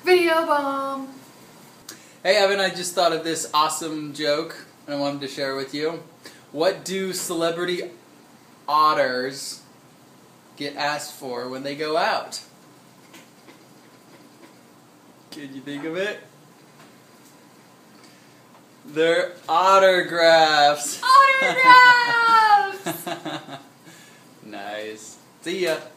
Video bomb! Hey Evan, I just thought of this awesome joke and I wanted to share it with you. What do celebrity otters get asked for when they go out? Can you think of it? They're autographs! Autographs! Nice. See ya.